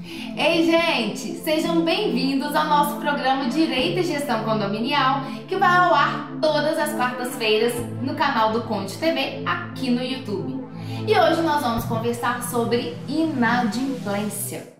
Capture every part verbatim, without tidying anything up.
Ei, gente! Sejam bem-vindos ao nosso programa Direito e Gestão Condominial, que vai ao ar todas as quartas-feiras no canal do Conde T V, aqui no YouTube. E hoje nós vamos conversar sobre inadimplência.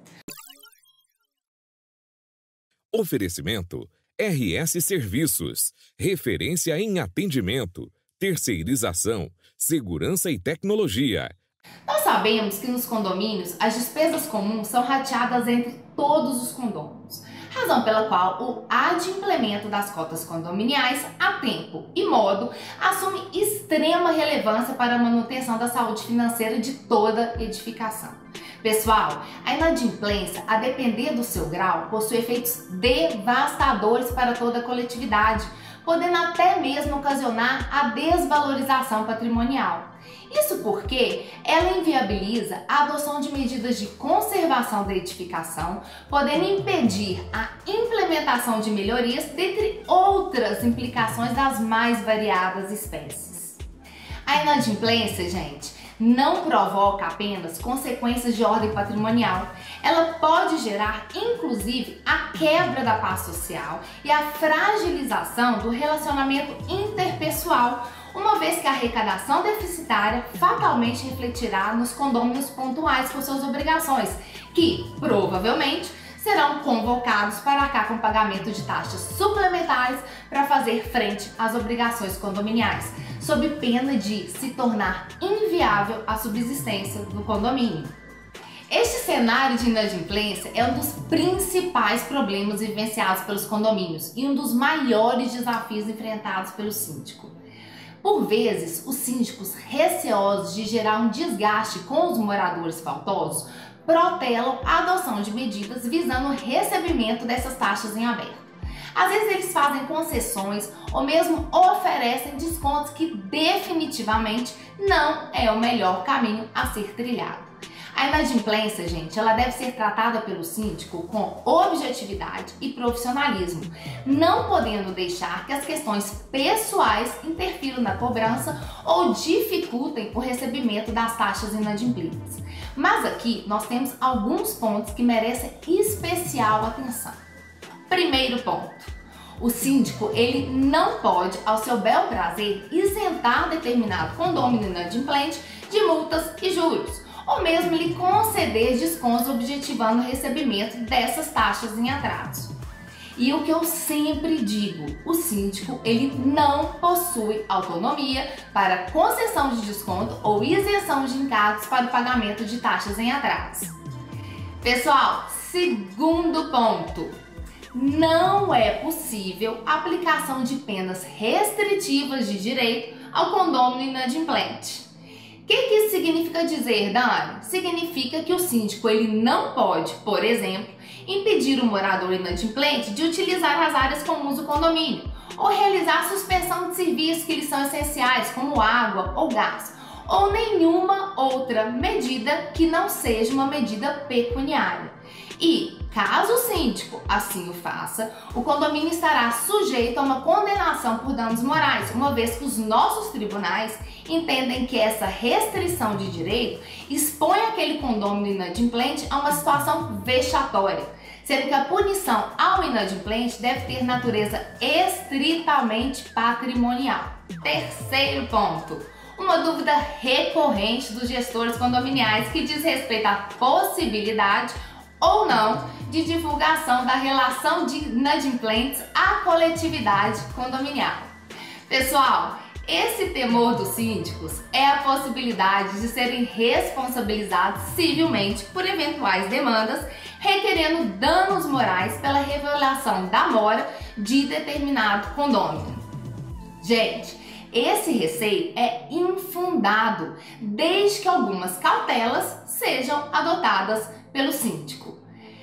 Oferecimento R S Serviços, referência em atendimento, terceirização, segurança e tecnologia. Nós sabemos que nos condomínios as despesas comuns são rateadas entre todos os condôminos, razão pela qual o adimplemento das cotas condominiais a tempo e modo assume extrema relevância para a manutenção da saúde financeira de toda edificação. Pessoal, a inadimplência, a depender do seu grau, possui efeitos devastadores para toda a coletividade, podendo até mesmo ocasionar a desvalorização patrimonial. Isso porque ela inviabiliza a adoção de medidas de conservação da edificação, podendo impedir a implementação de melhorias, dentre outras implicações das mais variadas espécies. A inadimplência, gente, não provoca apenas consequências de ordem patrimonial, ela pode gerar, inclusive, a quebra da paz social e a fragilização do relacionamento interpessoal, uma vez que a arrecadação deficitária fatalmente refletirá nos condôminos pontuais com suas obrigações, que, provavelmente, serão convocados para arcar com pagamento de taxas suplementares para fazer frente às obrigações condominiais, sob pena de se tornar inviável a subsistência do condomínio. Este cenário de inadimplência é um dos principais problemas vivenciados pelos condomínios e um dos maiores desafios enfrentados pelo síndico. Por vezes, os síndicos, receosos de gerar um desgaste com os moradores faltosos, protelam a adoção de medidas visando o recebimento dessas taxas em aberto. Às vezes eles fazem concessões ou mesmo oferecem descontos que definitivamente não é o melhor caminho a ser trilhado. A inadimplência, gente, ela deve ser tratada pelo síndico com objetividade e profissionalismo, não podendo deixar que as questões pessoais interfiram na cobrança ou dificultem o recebimento das taxas inadimplidas. Mas aqui nós temos alguns pontos que merecem especial atenção. Primeiro ponto. O síndico, ele não pode, ao seu bel prazer, isentar determinado condômino inadimplente de multas e juros, ou mesmo lhe conceder descontos objetivando o recebimento dessas taxas em atraso. E o que eu sempre digo, o síndico, ele não possui autonomia para concessão de desconto ou isenção de encargos para o pagamento de taxas em atraso. Pessoal, segundo ponto. Não é possível a aplicação de penas restritivas de direito ao condômino inadimplente. O que, que isso significa dizer, Dani? Significa que o síndico ele não pode, por exemplo, impedir o morador inadimplente de utilizar as áreas comuns do condomínio ou realizar suspensão de serviços que lhes são essenciais, como água ou gás, ou nenhuma outra medida que não seja uma medida pecuniária. E, caso o síndico assim o faça, o condomínio estará sujeito a uma condenação por danos morais, uma vez que os nossos tribunais entendem que essa restrição de direito expõe aquele condomínio inadimplente a uma situação vexatória, sendo que a punição ao inadimplente deve ter natureza estritamente patrimonial. Terceiro ponto. Uma dúvida recorrente dos gestores condominiais que diz respeito à possibilidade ou não de divulgação da relação de inadimplentes à coletividade condominial. Pessoal, esse temor dos síndicos é a possibilidade de serem responsabilizados civilmente por eventuais demandas requerendo danos morais pela revelação da mora de determinado condômino. Gente, esse receio é infundado desde que algumas cautelas sejam adotadas pelo síndico.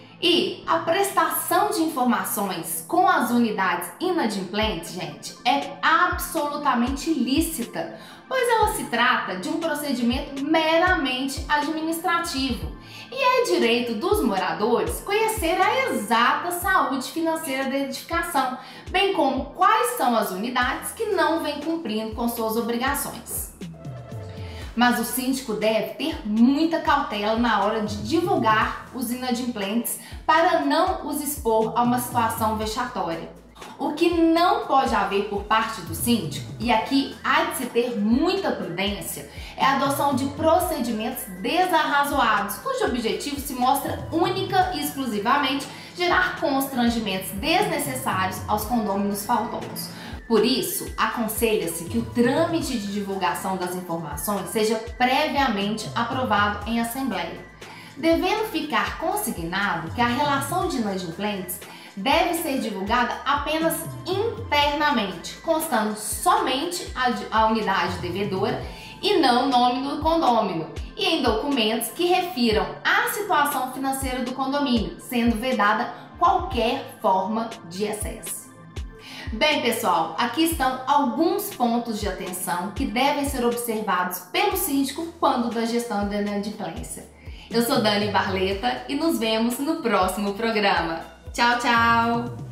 E a prestação de informações com as unidades inadimplentes, gente, é absolutamente lícita, pois ela se trata de um procedimento meramente administrativo e é direito dos moradores conhecer a exata saúde financeira da edificação, bem como quais são as unidades que não vêm cumprindo com suas obrigações. Mas o síndico deve ter muita cautela na hora de divulgar os inadimplentes para não os expor a uma situação vexatória. O que não pode haver por parte do síndico, e aqui há de se ter muita prudência, é a adoção de procedimentos desarrazoados, cujo objetivo se mostra única e exclusivamente gerar constrangimentos desnecessários aos condôminos faltosos. Por isso, aconselha-se que o trâmite de divulgação das informações seja previamente aprovado em assembleia, devendo ficar consignado que a relação de inadimplentes deve ser divulgada apenas internamente, constando somente a, a unidade devedora e não o nome do condômino, e em documentos que refiram à situação financeira do condomínio, sendo vedada qualquer forma de excesso. Bem, pessoal, aqui estão alguns pontos de atenção que devem ser observados pelo síndico quando da gestão da inadimplência. Eu sou Dani Barleta e nos vemos no próximo programa. Tchau, tchau!